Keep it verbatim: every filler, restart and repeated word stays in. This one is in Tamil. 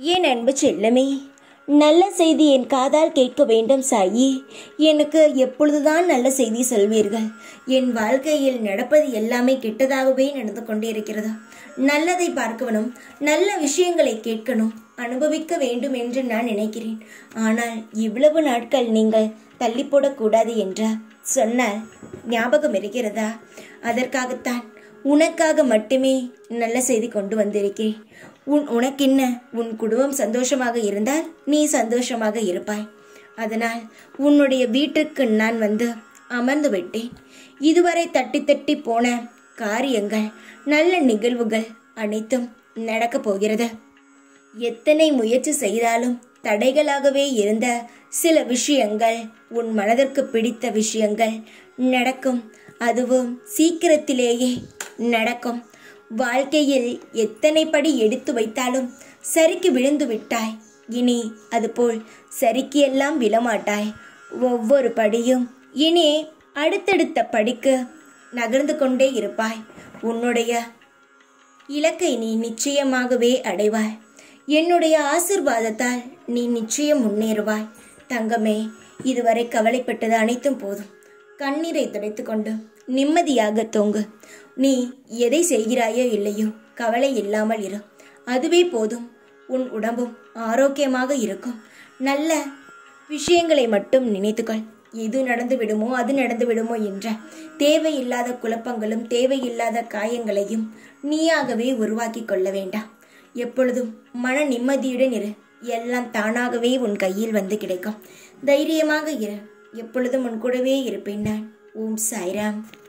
என் அன்பு செல்லமே, நல்ல செய்தி என் காதால் கேட்க வேண்டும் சாயி. எனக்கு எப்பொழுதுதான் நல்ல செய்தி சொல்வீர்கள்? என் வாழ்க்கையில் நடப்பது எல்லாமே கெட்டதாகவே நடந்து கொண்டிருக்கிறது. நல்லதை பார்க்கணும், நல்ல விஷயங்களை கேட்கணும், அனுபவிக்க வேண்டும் என்று நான் நினைக்கிறேன். ஆனால் இவ்வளவு நாட்கள் நீங்கள் தள்ளி போடக்கூடாது என்று சொன்னால் ஞாபகம் இருக்கிறதா? அதற்காகத்தான் உனக்காக மட்டுமே நல்ல செய்தி கொண்டு வந்திருக்கிறேன். உன் உனக்கென்ன, உன் குடும்பம் சந்தோஷமாக இருந்தால் நீ சந்தோஷமாக இருப்பாய். அதனால் உன்னுடைய வீட்டுக்கு நான் வந்து அமர்ந்து விட்டேன். இதுவரை தட்டி தட்டி போன காரியங்கள், நல்ல நிகழ்வுகள் அனைத்தும் நடக்கப் போகிறது. எத்தனை முயற்சி செய்தாலும் தடைகளாகவே இருந்த சில விஷயங்கள், உன் மனதிற்கு பிடித்த விஷயங்கள் நடக்கும். அதுவும் சீக்கிரத்திலேயே நடக்கும். வாழ்க்கையில் எத்தனை படி எடுத்து வைத்தாலும் சரிக்கு விழுந்து விட்டாய். இனி அதுபோல் சரிக்கு எல்லாம் விழமாட்டாய். ஒவ்வொரு படியும் இனி அடுத்தடுத்த படிக்கு நகர்ந்து கொண்டே இருப்பாய். உன்னுடைய இலக்கை நீ நிச்சயமாகவே அடைவாய். என்னுடைய ஆசிர்வாதத்தால் நீ நிச்சயம் முன்னேறுவாய். தங்கமே, இதுவரை கவலைப்பட்டது அனைத்தும் போதும். கண்ணீரை துடைத்து கொண்டு நிம்மதியாக தூங்கு. நீ எதை செய்கிறாயோ இல்லையோ கவலை இல்லாமல் இரு. அதுவே போதும். உன் உடம்பும் ஆரோக்கியமாக இருக்கும். நல்ல விஷயங்களை மட்டும் நினைத்துக்கொள். எது நடந்து விடுமோ அது நடந்து விடுமோ என்ற தேவையில்லாத குழப்பங்களும் தேவையில்லாத காயங்களையும் நீயாகவே உருவாக்கி கொள்ள வேண்டாம். எப்பொழுதும் மன நிம்மதியுடன் இரு. எல்லாம் தானாகவே உன் கையில் வந்து கிடைக்கும். தைரியமாக இரு. எப்பொழுதும் உன் கூடவே இருப்பேன் நான். ஓம் சாய்ராம்.